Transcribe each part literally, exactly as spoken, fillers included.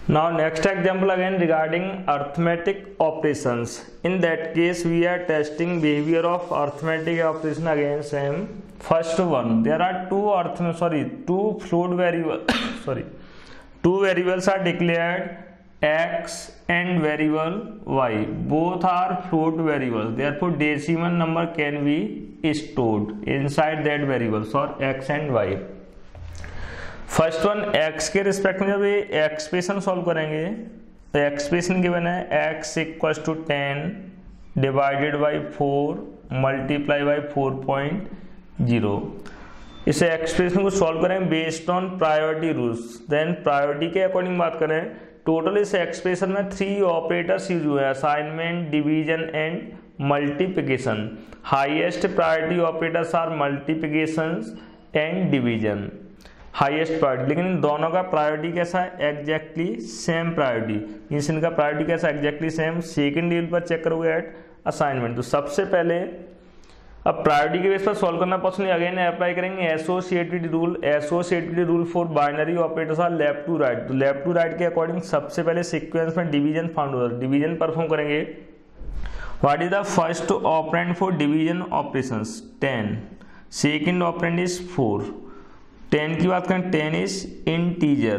Now next example again regarding arithmetic operations. In that case we are testing behavior of arithmetic operation again same. First one, there are two arith sorry two float variable sorry two variables are declared, x and variable y. Both are float variables, therefore decimal number can be stored inside that variables for x and y. First one x के respect में जब ये expression solve करेंगे तो expression given है x equals to ten divided by four multiply by four point zero. इस expression को solve करें based on priority rules. Then priority के अकॉर्डिंग बात करें, टोटल इस एक्सप्रेशन में थ्री ऑपरेटर्स यूज हुए हैं, assignment, division and multiplication. Highest priority operators are multiplication and division, highest priority. लेकिन इन दोनों का प्रायोरिटी कैसा है? Exactly same priority. मींस इनका प्रायोरिटी कैसा है? Exactly same. सेकंड लेवल पर चेक करोगे एट असाइनमेंट। तो सबसे पहले अब प्रायोरिटी के बेस पर सॉल्व करना पॉसिबल, अगेन अप्लाई करेंगे associated rule. Associated rule for binary operators are left to right. तो लेफ्ट टू राइट के अकॉर्डिंग सबसे पहले सीक्वेंस में डिवीजन फाउंड होगा, डिवीजन परफॉर्म करेंगे। What is the first operand for division operations? Ten. Second operand is four. Ten की बात करें, ten is integer,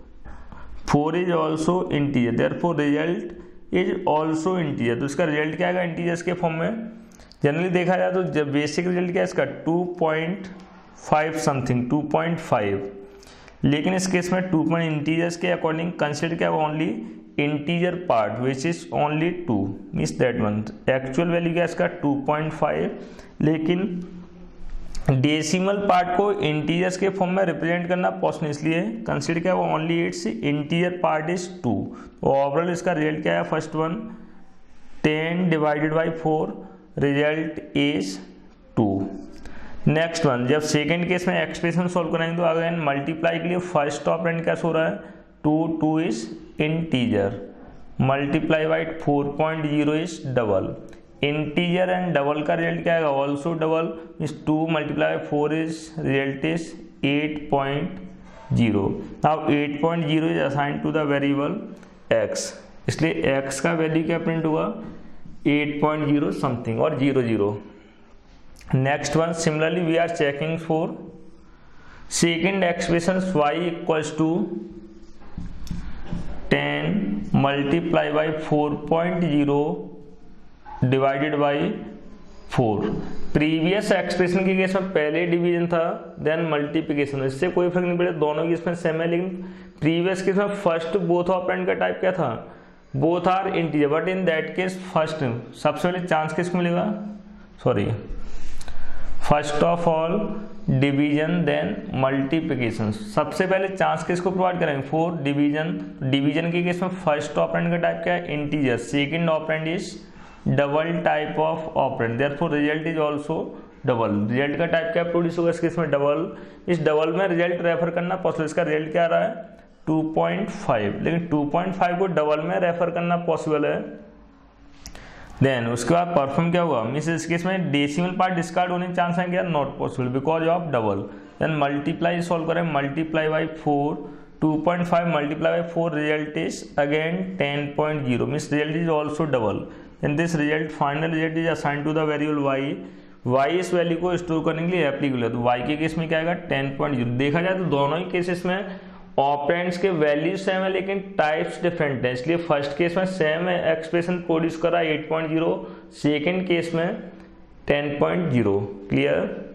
four is also integer, therefore result is also integer. तो इसका result क्या आएगा? Integers के फॉर्म में। जनरली देखा जाए तो जब बेसिक रिजल्ट क्या है इसका? Two point five something, two point five. लेकिन इस केस में टू पॉइंट इंटीजर्स के अकॉर्डिंग कंसिडर क्या होगा? Only integer part which is only two, means that one. Actual value क्या है इसका? Two point five. लेकिन डेसिमल पार्ट को इंटीजर्स के फॉर्म में रिप्रेजेंट करना पॉसिबल, इसलिए कंसीडर क्या वो only its integer part is two. Overall इसका रिजल्ट क्या है? First one ten divided by four, result is two. Next one, जब सेकेंड केस में एक्सप्रेशन सॉल्व करेंगे तो अगेन मल्टीप्लाई के लिए फर्स्ट ऑपरेंड क्या हो रहा है? Two, two is integer, multiply by four point zero is double. Integer and double का रिजल्ट क्या आएगा? Also double, means two multiply four is result is eight point zero. Now eight point zero is assign to the variable x, इसलिए x का value क्या print हुआ? Eight point zero something और zero zero. Next one, similarly we are checking for second expression y equals to ten multiply by four point zero divided by four. Previous expression के case में पहले division था then multiplication, इससे कोई फर्क नहीं पड़े, दोनों की इसमें सेम है। लेकिन प्रीवियस केस में फर्स्ट बोथ ऑपरेंड का टाइप क्या था? Both are integer, but in that case first सबसे पहले चांस किसको मिलेगा? Sorry, first of all division then multiplication. सबसे पहले चांस किसको प्रोवाइड करेंगे? For division. डिवीजन के केस में फर्स्ट ऑपरेंड का टाइप क्या है? Integer. Second operand is double type of operand, therefore result is also double. Result का टाइप क्या प्रोड्यूस होगा इस केस में? डबल। इस डबल में रिजल्ट रेफर करना पॉसिबल, इसका रिजल्ट क्या आ रहा है? Two point five. लेकिन टू पॉइंट फाइव को डबल में रेफर करना पॉसिबल है। देन उसके बाद परफॉर्म क्या हुआ? मीन्स इस केस में डेसिमल पार्ट डिस्कार्ड होने के चांस है क्या? Not possible because of double. Then multiply solve करें, multiply by four, two point five multiply by four, result is again ten point zero, means result is also double. In this result final result is assigned to the variable y। y इस value को store करने के लिए applicable है, तो y के case में क्या आएगा? Ten point zero. देखा जाए तो दोनों ही केसेस में ऑपरेंड्स के वैल्यू सेम है लेकिन टाइप्स डिफरेंट है, इसलिए फर्स्ट केस में सेम है एक्सप्रेशन प्रोड्यूस कर रहा है eight point zero, second case में टेन पॉइंट जीरो। क्लियर?